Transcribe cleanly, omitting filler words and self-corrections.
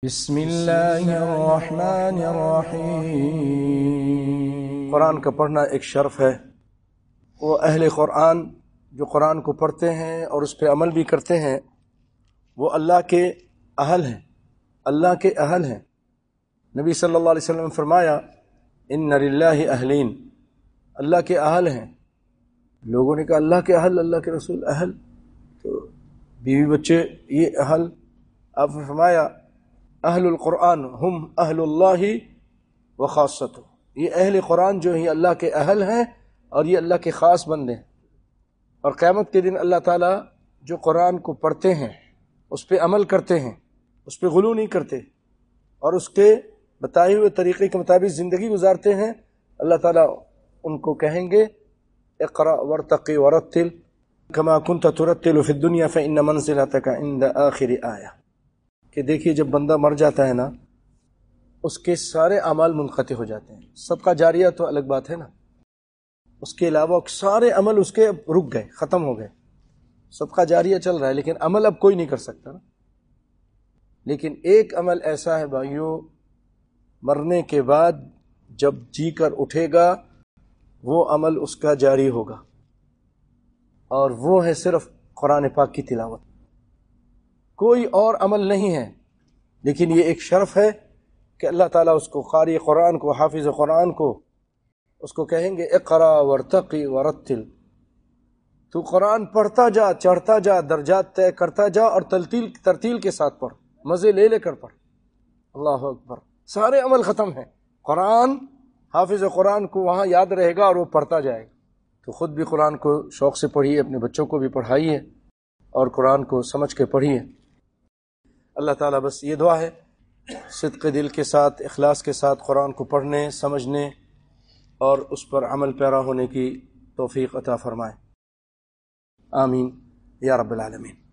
بسم اللہ الرحمن الرحیم۔ قرآن کا پڑھنا ایک شرف ہے۔ وہ اہل قرآن جو قرآن کو پڑھتے ہیں اور اس پہ عمل بھی کرتے ہیں وہ اللہ کے اہل ہیں، اللہ کے اہل ہیں۔ نبی صلی اللہ علیہ وسلم نے فرمایا ان للہ اہلین، اللہ کے اہل ہیں۔ لوگوں نے کہا اللہ کے اہل، اللہ کے رسول اہل تو بیوی بچے یہ اہل؟ آپ نے فرمایا اہل القرآن ہم اہل اللہ و خاصتہ، یہ اہل قرآن جو ہیں اللہ کے اہل ہیں اور یہ اللہ کے خاص بندے ہیں۔ اور قیامت کے دن اللہ تعالیٰ جو قرآن کو پڑھتے ہیں اس پہ عمل کرتے ہیں، اس پہ غلو نہیں کرتے اور اس کے بتائے ہوئے طریقے کے مطابق زندگی گزارتے ہیں، اللہ تعالیٰ ان کو کہیں گے اقرأ وارتقی ورتل کما کنت ترتل فی الدنیا فإن منزلتک عند آخر آیہ، کہ دیکھیے جب بندہ مر جاتا ہے نا اس کے سارے اعمال منقطع ہو جاتے ہیں۔ صدقہ جاریہ تو الگ بات ہے نا، اس کے علاوہ سارے عمل اس کے رک گئے، ختم ہو گئے۔ صدقہ جاریہ چل رہا ہے لیکن عمل اب کوئی نہیں کر سکتا نا۔ لیکن ایک عمل ایسا ہے بھائیو، مرنے کے بعد جب جی کر اٹھے گا وہ عمل اس کا جاری ہوگا، اور وہ ہے صرف قرآن پاک کی تلاوت، کوئی اور عمل نہیں ہے۔ لیکن یہ ایک شرف ہے کہ اللہ تعالیٰ اس کو، قاری قرآن کو، حافظ قرآن کو، اس کو کہیں گے اقرا وارتقی ورتل، تو قرآن پڑھتا جا، چڑھتا جا، درجات طے کرتا جا اور ترتیل کے ساتھ پڑھ، مزے لے لے کر پڑھ۔ اللہ اکبر، سارے عمل ختم ہیں، قرآن، حافظ قرآن کو وہاں یاد رہے گا اور وہ پڑھتا جائے گا۔ تو خود بھی قرآن کو شوق سے پڑھیے، اپنے بچوں کو بھی پڑھائیے اور قرآن کو سمجھ کے پڑھیے۔ اللہ تعالیٰ بس یہ دعا ہے صدق دل کے ساتھ، اخلاص کے ساتھ قرآن کو پڑھنے، سمجھنے اور اس پر عمل پیرا ہونے کی توفیق عطا فرمائے۔ آمین یا رب العالمین۔